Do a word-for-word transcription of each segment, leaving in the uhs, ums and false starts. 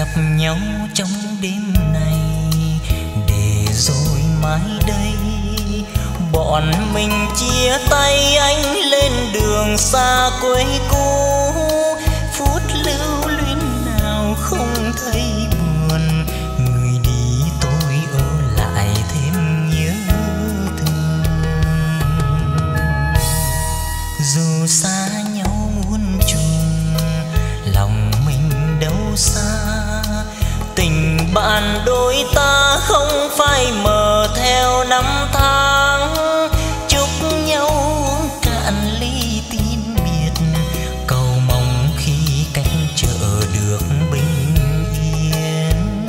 gặp nhau trong đêm này để rồi mãi đây bọn mình chia tay, anh lên đường xa quê cũ. Phút lưu luyến nào không thấy buồn, người đi tôi ở lại thêm nhớ thương. Dù xa nhau muôn trùng, lòng mình đâu xa, tình bạn đôi ta không phai mờ theo năm tháng. Chúc nhau uống cạn ly tin biệt, cầu mong khi cách chợ được bình yên.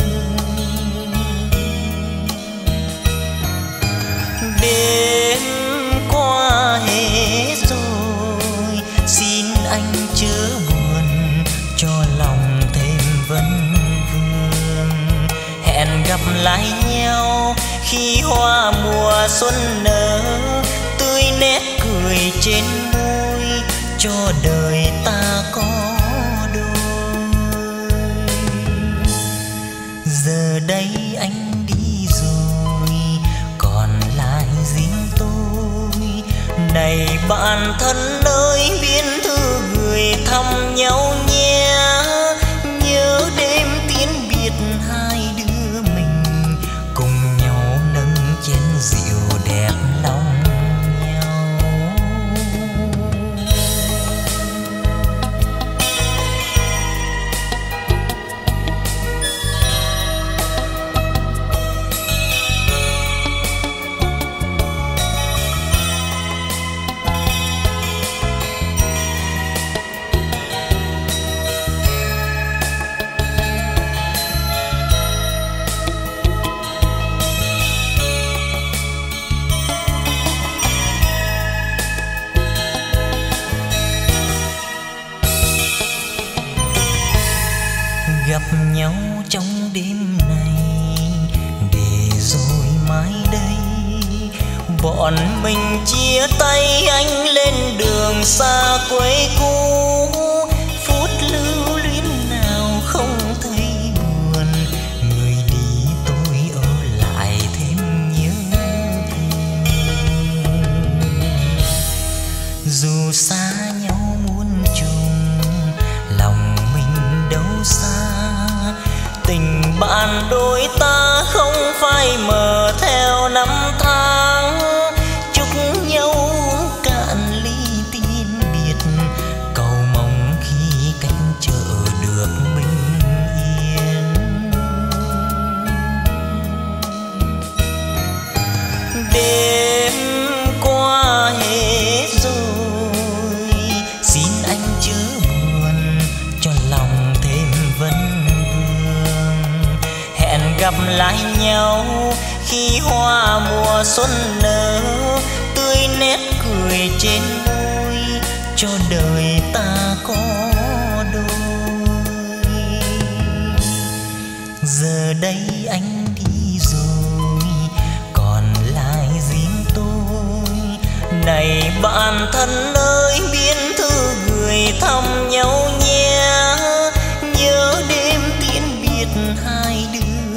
Đêm qua hết rồi, xin anh chớ buồn cho lòng thêm vấn vương. Hẹn gặp lại nhau khi hoa mùa xuân nở, tươi nét cười trên môi cho đời ta có đôi. Giờ đây anh đi rồi, còn lại riêng tôi. Này bạn thân ơi, biên thư gửi thăm nhau nhé. Nhớ đêm tiến biệt hai đứa mình, cùng nhau nâng chén rượu đẹp lòng nhau. Gặp nhau trong đêm này để rồi mãi đây bọn mình chia tay, anh lên đường xa quê cũ. Phút lưu luyến nào không thấy buồn, người đi tôi ở lại thêm nhớ thương. Dù xa nhau muôn trùng, lòng mình đâu xa, tình bạn đôi ta không phai mờ theo năm tháng. Chúc nhau uống cạn ly tin biệt, cầu mong khi cách chợ được bình yên. Đêm qua hết rồi, xin anh chớ buồn cho lòng thêm vấn vương. Hẹn gặp lại nhau khi hoa mùa xuân nở, tươi nét cười trên môi cho đời ta có đôi. Giờ đây anh đi rồi, còn lại riêng tôi. Này bạn thân ơi, biên thư gửi thăm nhau nhé. Nhớ đêm tiễn biệt hai đứa